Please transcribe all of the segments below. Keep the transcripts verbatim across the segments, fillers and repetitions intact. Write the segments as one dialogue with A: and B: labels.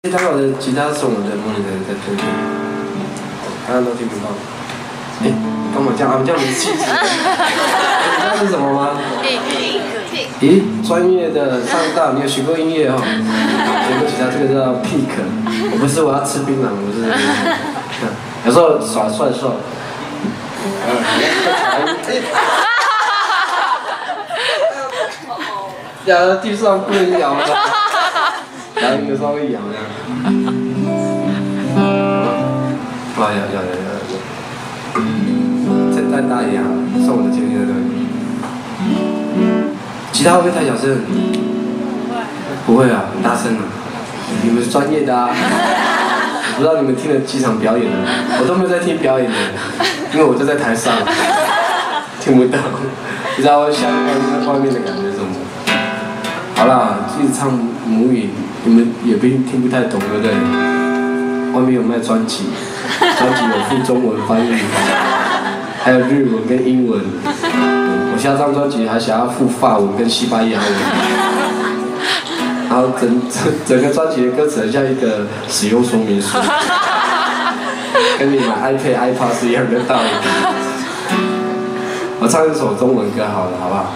A: 刚好的吉他是我们的梦里的在推荐，刚刚都听不到。哎，干嘛这样啊？这样没气质。你知道是什么吗？咦，专业的上道，你有学过音乐哦？学过吉他，这个叫 pick。我不是我要吃槟榔，我是有时候耍帅帅。咬到地上不能咬了。然后有时候会咬这样，哇咬咬咬咬，再再大一点好了，送我的前面的东西。吉他会不会太小声？不会啊，很大声啊。你们是专业的啊。我不知道你们听了几场表演了，我都没有在听表演的，因为我就在台上，听不到，不知道下面外面的感觉是什么。好啦，一直唱母语。你们也不听不太懂，对不对？外面有卖专辑，专辑有附中文翻译，还有日文跟英文。我下张专辑还想要附法文跟西班牙文，然后整整整个专辑的歌词很像一个使用说明书，跟你买 iPad、iPad 是一样的道理。我唱一首中文歌好了，好不好？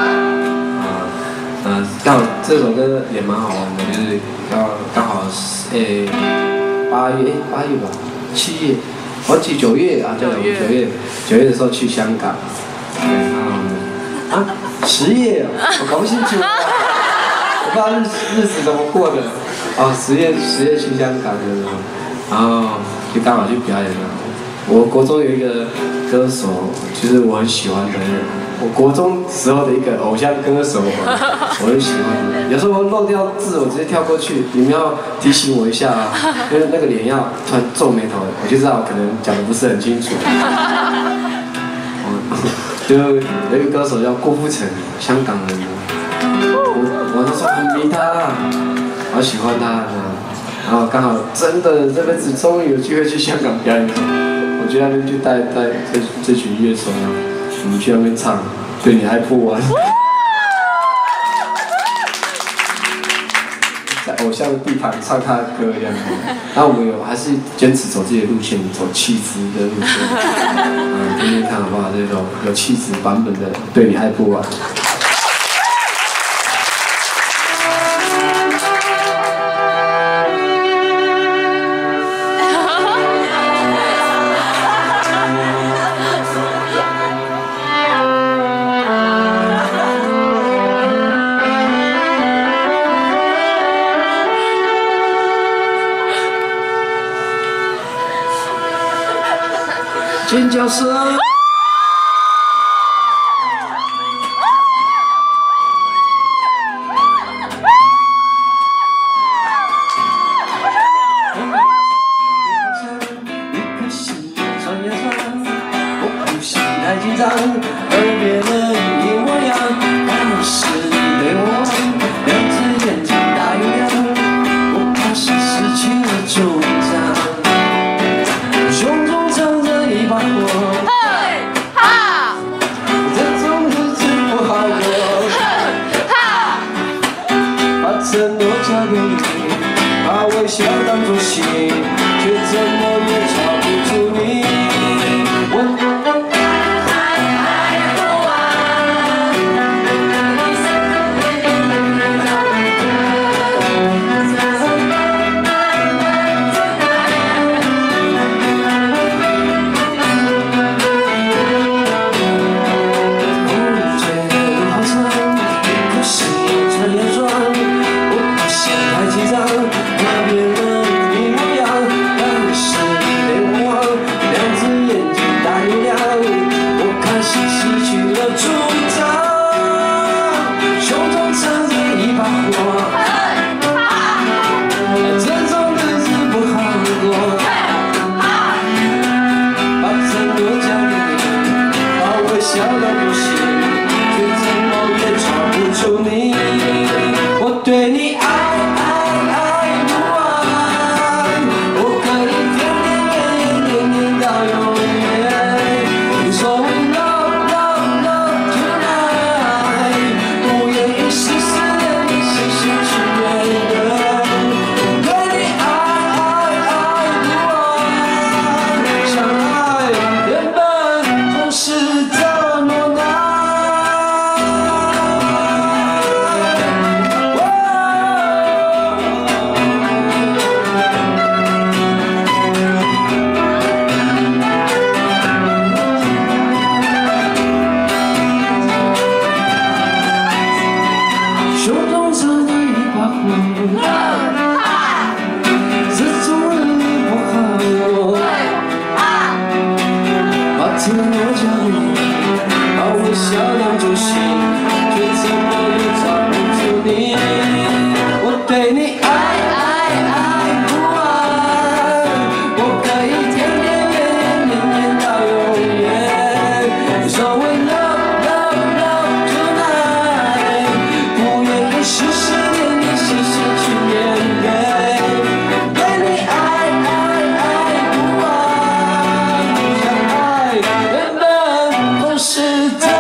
A: 嗯，刚好这首歌也蛮好玩的，就是刚刚好诶八月八月吧，七月，我记九月啊，对，九月九月的时候去香港，对，然后啊十月，我搞不清楚，我不知道日日子怎么过的，哦十月十月去香港的时候，然后就刚好去表演了。我国中有一个歌手，其实我很喜欢的。我国中时候的一个偶像歌手，我很喜欢。有时候漏掉字，我直接跳过去，你们要提醒我一下啊，因为那个脸要突然皱眉头，我就知道我可能讲的不是很清楚。就有一个歌手叫郭富城，香港人，我我那时候很迷他，好喜欢他，然后刚好真的这辈子终于有机会去香港表演，我去那边去带带这这群乐手。我们去那边唱，对你爱不完，在偶像的地盘唱他的歌一样。然后我们有还是坚持走自己的路线，走气质的路线。嗯，听听看好不好？这首有气质版本的《对你爱不完》。尖叫声。太紧张，而别人一模样，当时你对我两只眼睛大又亮，我怕是失去了主张，胸中藏着一把火，嘿哈，这种日子不好过，哈，把承诺交给你，把微笑当作信，却怎么也抓不住你。我。和别人一模样，但是你对
B: 世界。